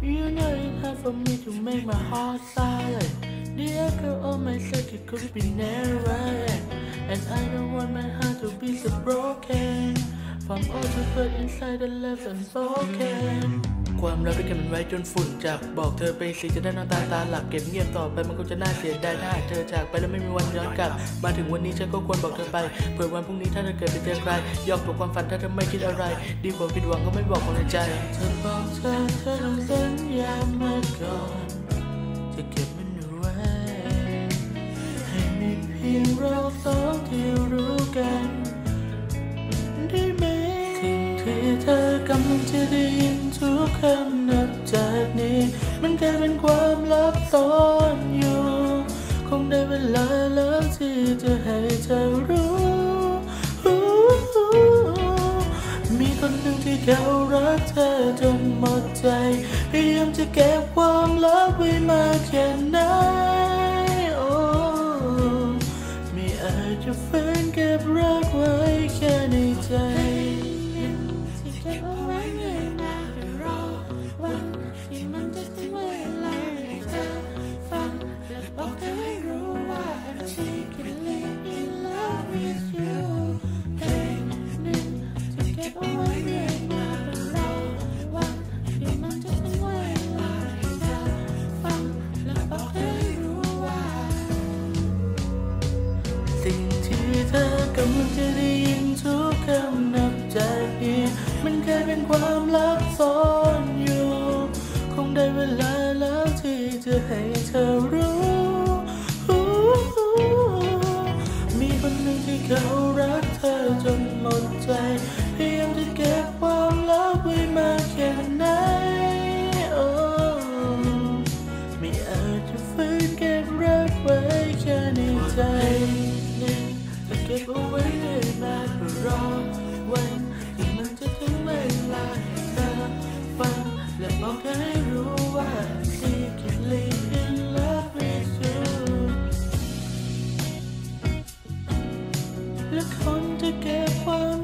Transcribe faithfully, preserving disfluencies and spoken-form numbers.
You know it's hard for me to make my heart silent. Dear girl, all my secret could be never end. And I don't want my heart to be so broken. From all the hurt inside the left unspoken ความรักที่เก็บมันไว้จนฝุ่นจับบอกเธอไปสิจะได้นอนตาตาหลับเก็บเงียบต่อไปมันคงจะน่าเสียดายถ้าเธอจากไปแล้วไม่มีวันย้อนกลับมาถึงวันนี้ฉันก็ควรบอกเธอไปเผื่อวันพรุ่งนี้ถ้าเธอเกิดไปเจอใครยอมตัวความฝันถ้าเธอไม่คิดอะไรดีกว่าผิดหวังก็ไม่บอกความในใจเธอบอกเธอเธอต้องสัญญามาก่อนจะเก็บมันเอาไว้ให้มีเพียงเราสองที่รู้กันได้ไหมสิ่งที่เธอกำลังจะได้ยินทุกคำนับจากนี้มันกลายเป็นความลับซ่อนอยู่คงได้เวลาแล้วที่จะให้เธอรู้มีคนหนึ่งที่เขารักเธอจนหมดใจพยายามจะเก็บความลับไว้มากแค่ไหนโอ้ไม่อาจจะฝืนเก็บรักไว้แค่ในใจที่เก็บเอาไว้เงินมาไปรอวันที่มันจะถึงเวลาให้เธอฟังและบอกเธอให้รู้ว่า I'm secretly in love with you เพลงหนึ่งที่เก็บเอาไว้เงินมาไปรอวันที่มันจะถึงเวลาให้เธอฟังและบอกเธอให้รู้ว่าสิ่งที่เธอกำลังจะได้ยินทุกคำนับจากนี้มันแค่เป็นความลับซ่อนอยู่คงได้เวลาแล้วที่จะให้เธอรู้มีคนหนึ่งที่เขารักเธอจนหมดใจพยายามจะเก็บความลับไว้มากแค่ไหนโอ้ไม่อาจจะฝืนเก็บรักไว้แค่ในใจจะเก็บเอาไว้ได้มาเพื่อรอวันที่มันจะถึงเวลาให้เธอฟังและบอกเธอให้รู้ว่า secretly in love with you และคนจะเก็บความ